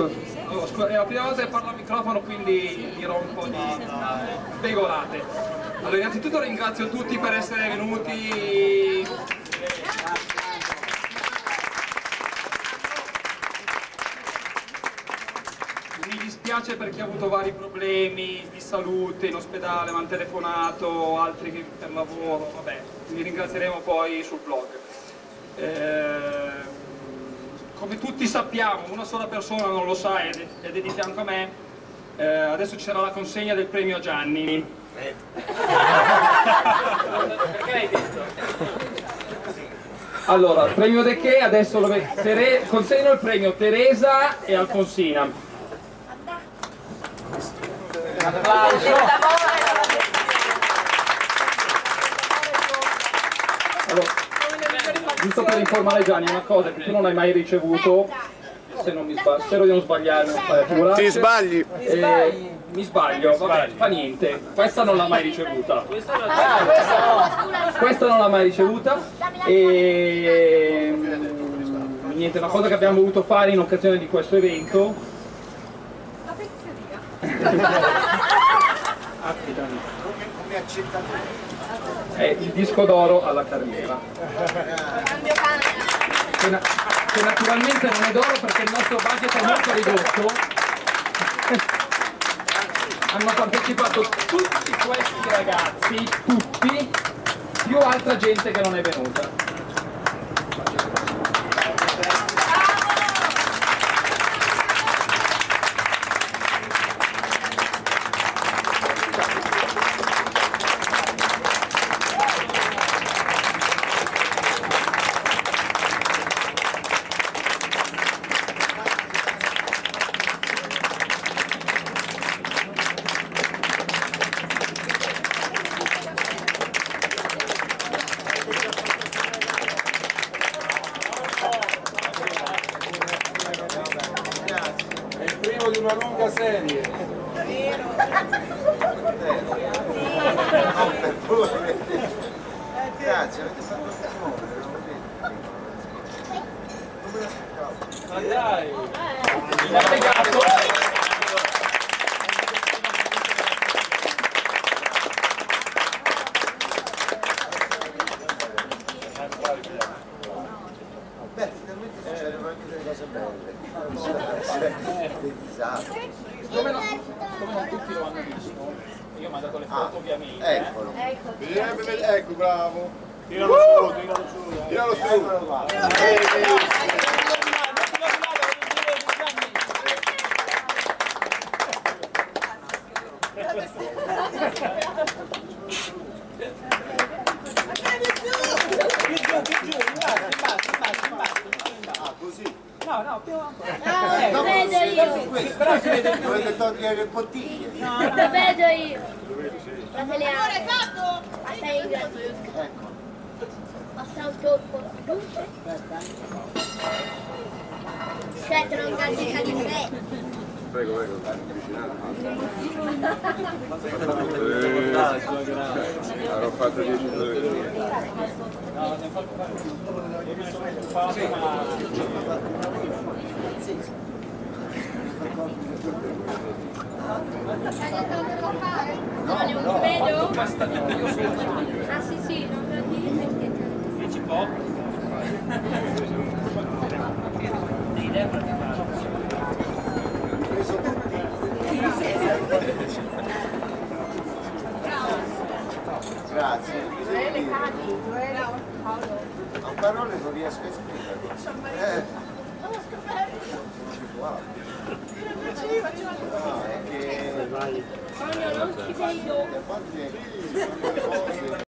È la prima volta che parlo al microfono, quindi dirò un po' di spegolate. Allora, innanzitutto ringrazio tutti per essere venuti. Mi dispiace per chi ha avuto vari problemi di salute in ospedale, mi hanno telefonato, altri per lavoro, vabbè, vi ringrazieremo poi sul blog. Come tutti sappiamo, una sola persona non lo sa ed è di fianco a me, adesso ci sarà la consegna del premio Gianni. Perché l'hai detto? Allora, il premio De Che, adesso consegno il premio Teresa e Alfonsina. Un applauso. Allora, giusto per informare Gianni una cosa che tu non hai mai ricevuto, se non mi sbaglio, spero di non sbagliare, ti sbagli. Mi sbaglio, vabbè, fa niente, questa non l'ha mai ricevuta. Questa non l'ha mai ricevuta e niente, una cosa che abbiamo voluto fare in occasione di questo evento. È il disco d'oro alla carriera, che naturalmente non è d'oro perché il nostro budget è molto ridotto. Hanno partecipato tutti questi ragazzi, tutti, più altra gente che non è venuta. Di una lunga serie. Grazie, avete fatto Ma dai! Beh, finalmente succedono anche delle cose belle. Dei disastri. Come non tutti lo hanno visto, io ho mandato le foto ovviamente. Eccolo. Ecco, bravo. Tiralo su, tiralo su. Tiralo su. Così. No, più lo vedo io. però si vede Dovete togliere le bottiglie. Lo vedo io. La teleare. Sei in grado. Ecco. Passa un tocco. Certo, non candica di me. Prego, prego, avvicinate. Avrò fatto 10 minuti. Non vedo? Ah sì sì, non lo dico perché. dici poco. Grazie. A parole non riesco a esprimere. Non si può. No, è che... Non ci sei dopo. A volte sono le cose...